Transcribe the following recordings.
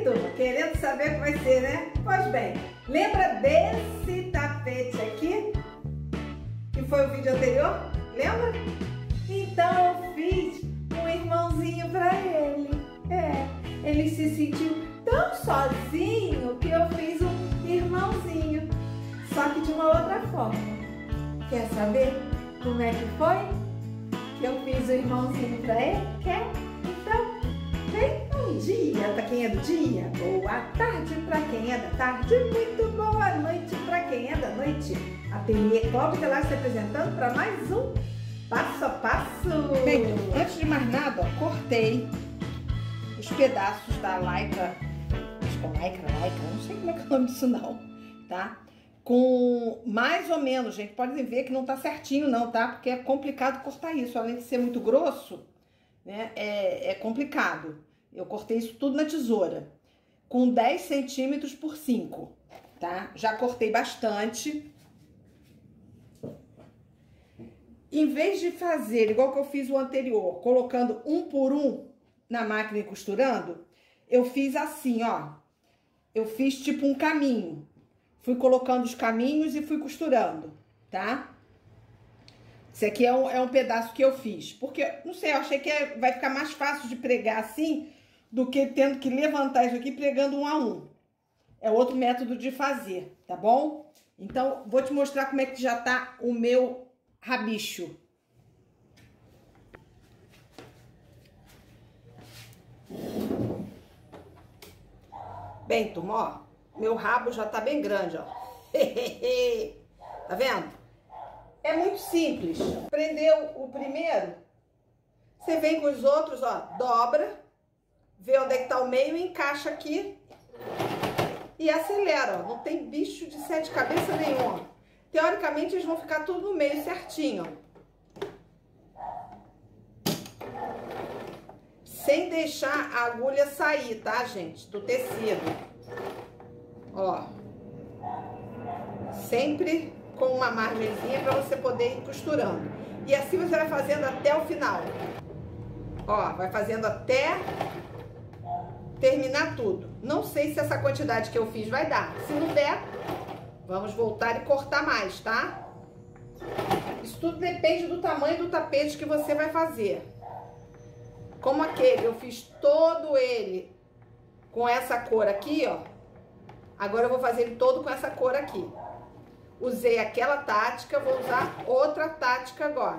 turma? Querendo saber o que vai ser, né? Pois bem, lembra desse tapete aqui? Que foi o vídeo anterior? Lembra? Então eu fiz um irmãozinho pra ele. Ele se sentiu tão sozinho que eu fiz um irmãozinho. Só que de uma outra forma. Quer saber como é que foi? Que eu fiz o irmãozinho pra ele? Quer? Então, vem. Bom dia pra quem é do dia, boa tarde pra quem é da tarde, muito boa noite pra quem é da noite. Ateliê Cláudia Velasco se apresentando para mais um Passo a Passo. Bem, antes de mais nada, ó, cortei os pedaços da lycra, acho que é lycra, não sei como é que é o nome disso não, tá? Com mais ou menos, gente, podem ver que não tá certinho não, tá? Porque é complicado cortar isso, além de ser muito grosso, né, é complicado. Eu cortei isso tudo na tesoura, com 10 centímetros por 5, tá? Já cortei bastante. Em vez de fazer igual que eu fiz o anterior, colocando um por um na máquina e costurando, eu fiz assim, ó. Eu fiz tipo um caminho. Fui colocando os caminhos e fui costurando, tá? Esse aqui é um pedaço que eu fiz. Porque, não sei, eu achei que vai ficar mais fácil de pregar assim do que tendo que levantar isso aqui pregando um a um. É outro método de fazer, tá bom? Então, vou te mostrar como é que já tá o meu rabicho. Bem, turma, ó, meu rabo já tá bem grande, ó. Tá vendo? É muito simples. Prendeu o primeiro, você vem com os outros, ó, dobra, vê onde é que tá o meio, encaixa aqui e acelera, ó. Não tem bicho de 7 cabeças nenhum, ó. Teoricamente, eles vão ficar tudo no meio certinho, ó. Sem deixar a agulha sair, tá, gente? Do tecido. Ó. Sempre com uma margenzinha pra você poder ir costurando. E assim você vai fazendo até o final. Ó, vai fazendo até terminar tudo. Não sei se essa quantidade que eu fiz vai dar. Se não der, vamos voltar e cortar mais, tá? Isso tudo depende do tamanho do tapete que você vai fazer. Como aquele, eu fiz todo ele com essa cor aqui, ó. Agora eu vou fazer ele todo com essa cor aqui. Usei aquela tática, vou usar outra tática agora.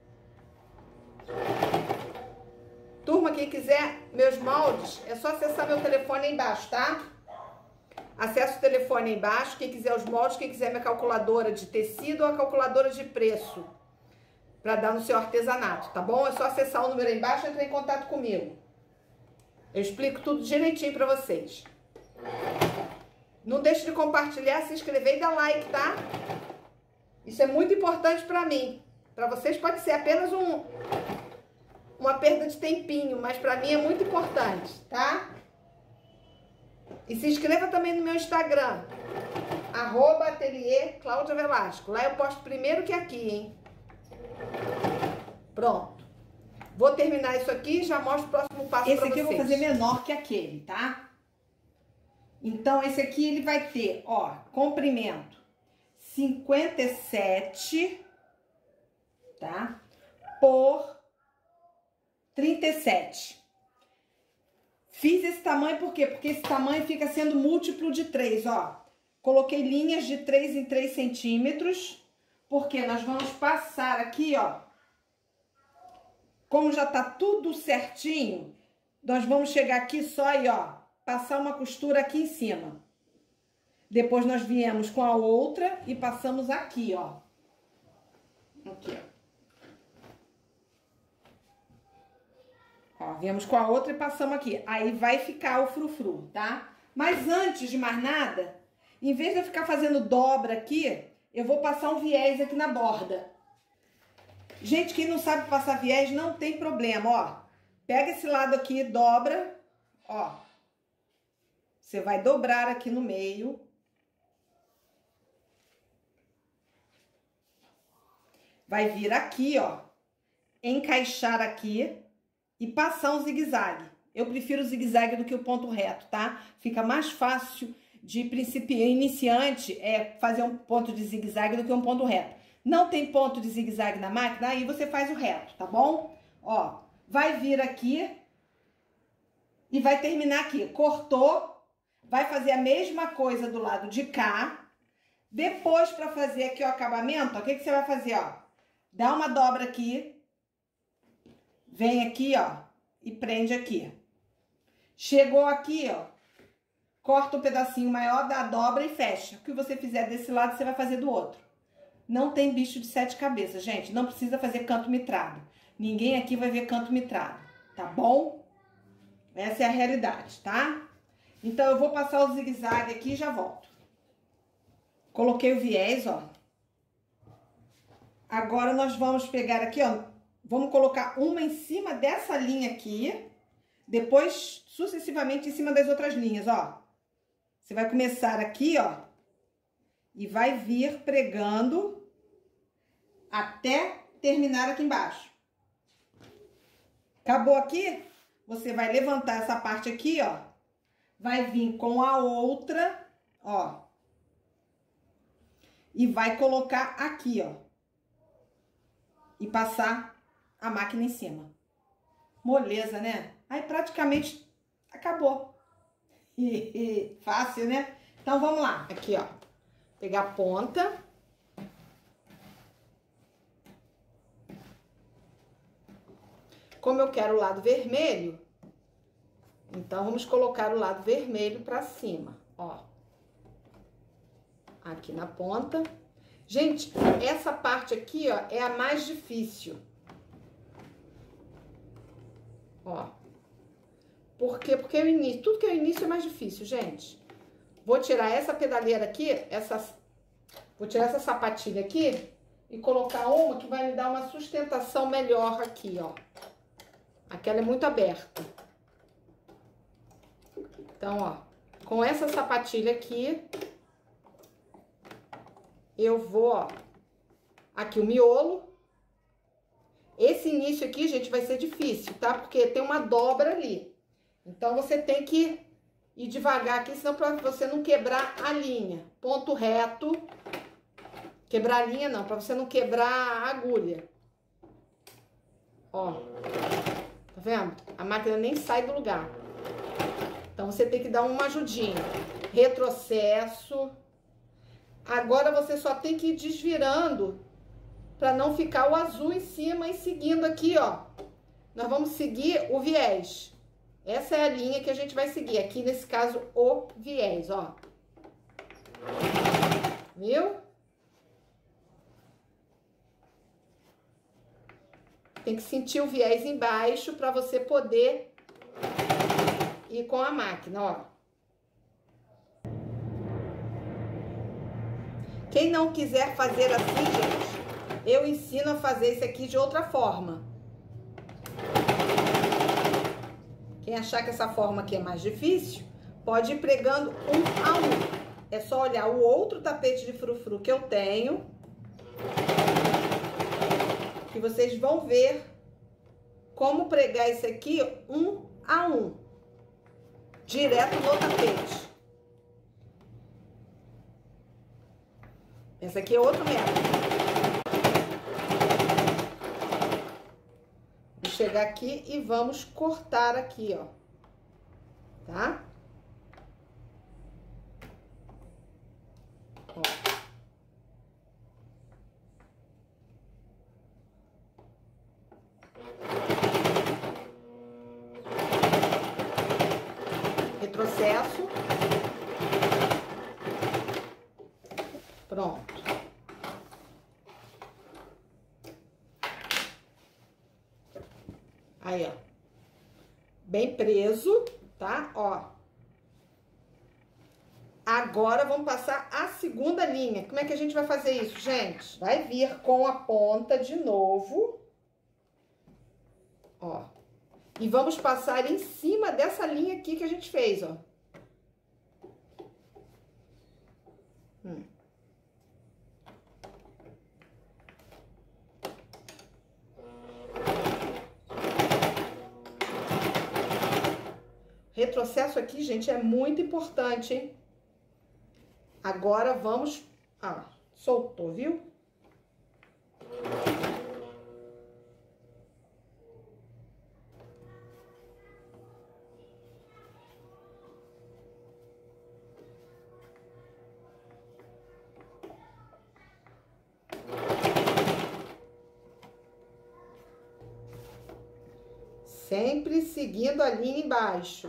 Turma, quem quiser meus moldes, é só acessar meu telefone aí embaixo, tá? Acesse o telefone aí embaixo, quem quiser os moldes, quem quiser minha calculadora de tecido ou a calculadora de preço, para dar no seu artesanato, tá bom? É só acessar o número aí embaixo e entrar em contato comigo. Eu explico tudo direitinho para vocês. Não deixe de compartilhar, se inscrever e dar like, tá? Isso é muito importante para mim. Para vocês pode ser apenas uma perda de tempinho, mas para mim é muito importante, tá? E se inscreva também no meu Instagram, @ateliê Cláudia Velasco. Lá eu posto primeiro que aqui, hein? Pronto. Vou terminar isso aqui e já mostro o próximo passo pra vocês. Esse aqui eu vou fazer menor que aquele, tá? Então, esse aqui ele vai ter, ó, comprimento 57, tá? Por 37. Fiz esse tamanho por quê? Porque esse tamanho fica sendo múltiplo de 3, ó. Coloquei linhas de 3 em 3 centímetros, porque nós vamos passar aqui, ó. Como já tá tudo certinho, nós vamos chegar aqui só e, ó, passar uma costura aqui em cima. Depois nós viemos com a outra e passamos aqui, ó. Aqui, ó. Ó, viemos com a outra e passamos aqui. Aí vai ficar o frufru, tá? Mas antes de mais nada, em vez de eu ficar fazendo dobra aqui, eu vou passar um viés aqui na borda. Gente, quem não sabe passar viés, não tem problema, ó. Pega esse lado aqui, dobra, ó. Você vai dobrar aqui no meio. Vai vir aqui, ó. Encaixar aqui e passar um zigue-zague. Eu prefiro o zigue-zague do que o ponto reto, tá? Fica mais fácil de iniciante fazer um ponto de zigue-zague do que um ponto reto. Não tem ponto de zigue-zague na máquina? Aí você faz o reto, tá bom? Ó, vai vir aqui e vai terminar aqui. Cortou, vai fazer a mesma coisa do lado de cá. Depois, para fazer aqui o acabamento, ó, o que você vai fazer, ó? Dá uma dobra aqui, vem aqui, ó, e prende aqui. Chegou aqui, ó, corta um pedacinho maior, dá a dobra e fecha. O que você fizer desse lado, você vai fazer do outro. Não tem bicho de 7 cabeças, gente. Não precisa fazer canto mitrado. Ninguém aqui vai ver canto mitrado, tá bom? Essa é a realidade, tá? Então, eu vou passar o zigue-zague aqui e já volto. Coloquei o viés, ó. Agora, nós vamos pegar aqui, ó. Vamos colocar uma em cima dessa linha aqui. Depois, sucessivamente, em cima das outras linhas, ó. Você vai começar aqui, ó. E vai vir pregando até terminar aqui embaixo. Acabou aqui? Você vai levantar essa parte aqui, ó. Vai vir com a outra, ó. E vai colocar aqui, ó. E passar a máquina em cima. Moleza, né? Aí praticamente acabou. Fácil, né? Então vamos lá. Aqui, ó. Pegar a ponta. Como eu quero o lado vermelho, então vamos colocar o lado vermelho pra cima, ó. Aqui na ponta. Gente, essa parte aqui, ó, é a mais difícil. Ó. Por quê? Porque o início, tudo que é o início é mais difícil, gente. Vou tirar essa pedaleira aqui, vou tirar essa sapatilha aqui e colocar uma que vai me dar uma sustentação melhor aqui, ó. Aquela é muito aberta. Então, ó, com essa sapatilha aqui, eu vou, ó, aqui o miolo. Esse início aqui, gente, vai ser difícil, tá? Porque tem uma dobra ali. Então, você tem que ir devagar aqui, senão pra você não quebrar a linha. Ponto reto. Quebrar a linha não, pra você não quebrar a agulha. Ó. Tá vendo? A máquina nem sai do lugar. Então, você tem que dar uma ajudinha. Retrocesso. Agora, você só tem que ir desvirando pra não ficar o azul em cima e seguindo aqui, ó. Nós vamos seguir o viés. Essa é a linha que a gente vai seguir. Aqui, nesse caso, o viés, ó. Viu? Tem que sentir o viés embaixo para você poder ir com a máquina, ó. Quem não quiser fazer assim, gente, eu ensino a fazer esse aqui de outra forma. Quem achar que essa forma aqui é mais difícil, pode ir pregando um a um. É só olhar o outro tapete de frufru que eu tenho, que vocês vão ver como pregar esse aqui um a um, direto no tapete. Esse aqui é outro método. Vou chegar aqui e vamos cortar aqui, ó, tá? Ó. Retrocesso. Pronto. Aí, ó. Bem preso, tá? Ó. Agora, vamos passar a segunda linha. Como é que a gente vai fazer isso, gente? Vai vir com a ponta de novo. Ó. E vamos passar em cima dessa linha aqui que a gente fez, ó. Retrocesso aqui, gente, é muito importante, hein? Agora vamos... Ah, soltou, viu? Sempre seguindo a linha embaixo.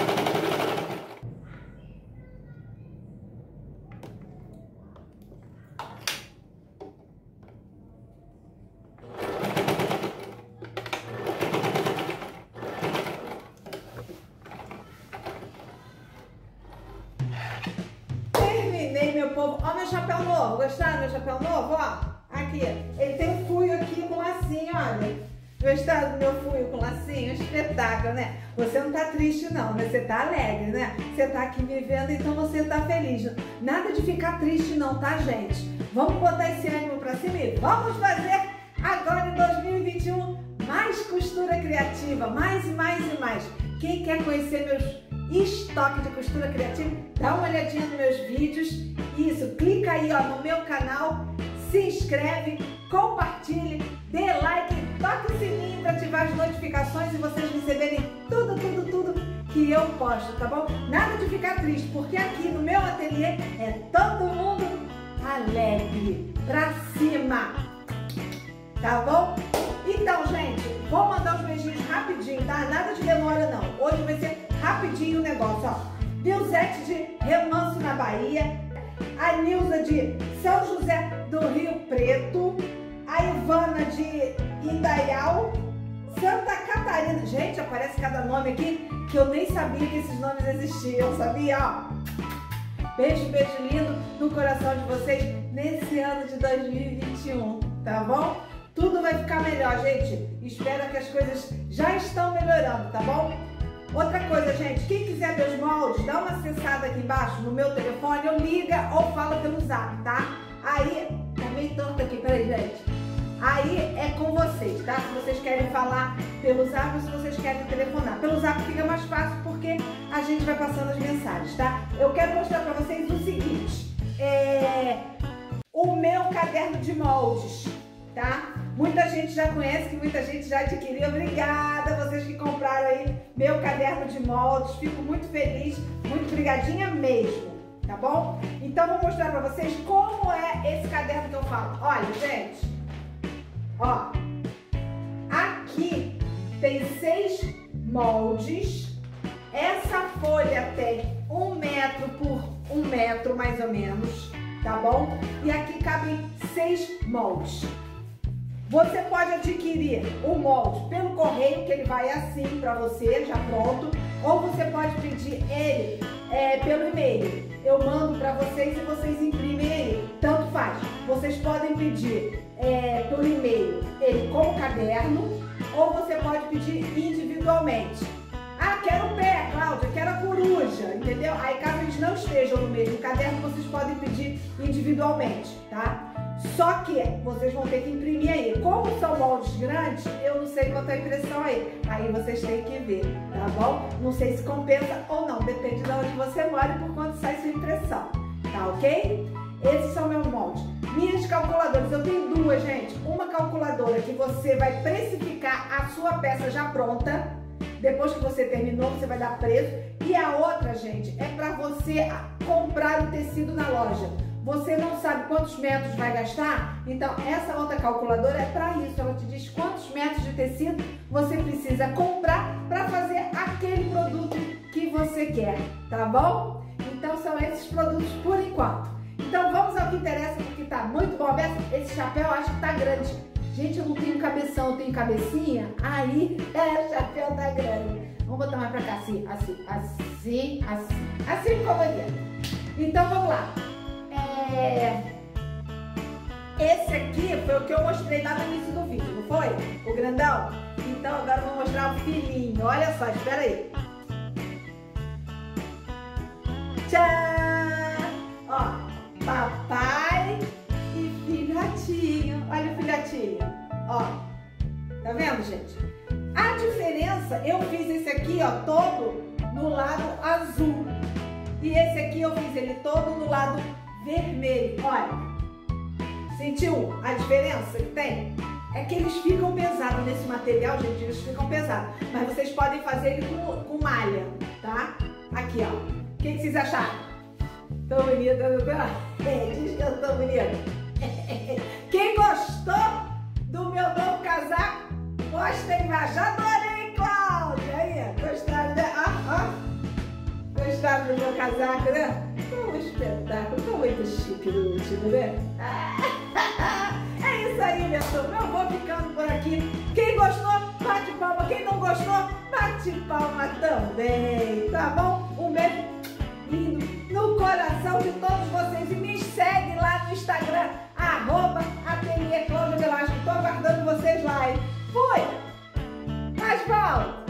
Terminei, meu povo. Ó meu chapéu novo. Gostaram do meu chapéu novo? Ó, aqui. Ele tem um fuio aqui com lacinho, olha. Gostaram do meu fuio com lacinho? Espetáculo, né? Você não tá triste não, né? Você tá alegre, né? Você tá aqui me vendo, então você tá feliz. Nada de ficar triste não, tá, gente? Vamos botar esse ânimo pra cima e vamos fazer agora em 2021 mais costura criativa, mais e mais e mais. Quem quer conhecer meus estoques de costura criativa, dá uma olhadinha nos meus vídeos. Isso, clica aí ó, no meu canal, se inscreve, compartilhe, dê like, toque o sininho para ativar as notificações e vocês receberem tudo que eu posto, tá bom? Nada de ficar triste, porque aqui no meu ateliê é todo mundo alegre, pra cima, tá bom? Então, gente, vou mandar os beijinhos rapidinho, tá? Nada de demora não, hoje vai ser rapidinho o negócio, ó. Vilzete de Remanso na Bahia, a Nilza de São José do Rio Preto, a Ivana de Indaial, Santa Catarina. Gente, aparece cada nome aqui que eu nem sabia que esses nomes existiam, sabia? Ó, beijo, beijo lindo no coração de vocês nesse ano de 2021, tá bom? Tudo vai ficar melhor, gente. Espero que as coisas já estão melhorando, tá bom? Outra coisa, gente, quem quiser meus moldes, dá uma acessada aqui embaixo no meu telefone, ou liga ou fala pelo zap, tá? Aí, tá meio torto aqui, peraí, gente. Aí é com vocês, tá? Se vocês querem falar pelo zap ou se vocês querem telefonar. Pelo zap fica mais fácil porque a gente vai passando as mensagens, tá? Eu quero mostrar pra vocês o seguinte. O meu caderno de moldes, tá? Muita gente já conhece, que muita gente já adquiriu. Obrigada a vocês que compraram aí meu caderno de moldes. Fico muito feliz, muito brigadinha mesmo, tá bom? Então vou mostrar pra vocês como é esse caderno que eu falo. Olha, gente, ó, aqui tem 6 moldes. Essa folha tem 1 metro por 1 metro mais ou menos, tá bom? E aqui cabem 6 moldes. Você pode adquirir o molde pelo correio, que ele vai assim para você, já pronto, ou você pode pedir ele pelo e-mail. Eu mando para vocês e vocês imprimem ele, tanto faz. Vocês podem pedir por e-mail ele com o caderno, ou você pode pedir individualmente. Ah, quero o pé, Cláudia, quero a coruja, entendeu? Aí caso eles não estejam no mesmo caderno, vocês podem pedir individualmente, tá? Só que vocês vão ter que imprimir aí. Como são moldes grandes, eu não sei quanto é a impressão aí. Aí vocês têm que ver, tá bom? Não sei se compensa ou não, depende de onde você mora e por quanto sai sua impressão, tá ok? Esses são meus moldes. Minhas calculadoras, eu tenho 2, gente. Uma calculadora que você vai precificar a sua peça já pronta. Depois que você terminou, você vai dar preço. E a outra, gente, é para você comprar o tecido na loja. Você não sabe quantos metros vai gastar? Então, essa outra calculadora é para isso. Ela te diz quantos metros de tecido você precisa comprar para fazer aquele produto que você quer, tá bom? Então, são esses produtos por enquanto. Então, vamos ao que interessa, porque tá muito bom. Esse chapéu eu acho que tá grande. Gente, eu não tenho cabeção, eu tenho cabecinha. Aí, o chapéu tá grande. Vamos botar mais pra cá, assim como eu quero. Então, vamos lá. Esse aqui foi o que eu mostrei lá no início do vídeo, não foi? O grandão? Então agora eu vou mostrar o filhinho. Olha só, espera aí. Tchau! Ó, papai e filhotinho. Olha o filhotinho. Ó, tá vendo, gente? A diferença, eu fiz esse aqui, ó, todo no lado azul. E esse aqui eu fiz ele todo do lado vermelho. Olha, sentiu a diferença que tem? É que eles ficam pesados nesse material, gente, eles ficam pesados. Mas vocês podem fazer ele com malha, tá? Aqui, ó. O que vocês acharam? Tão bonita, não tá? Diz que eu tô bonita. Quem gostou do meu novo casaco, posta aí embaixo. Adorei, Cláudia. Aí, gostaram, né? Gostaram do meu casaco, né? Um espetáculo, tô muito chique no último, né? É isso aí, minha turma. Eu vou ficando por aqui. Quem gostou, bate palma. Quem não gostou, bate palma também, tá bom? Um beijo lindo no coração de todos vocês. E me segue lá no Instagram, @AteliêClaudia Velasco. Tô aguardando vocês lá, hein? Fui! Mais palma!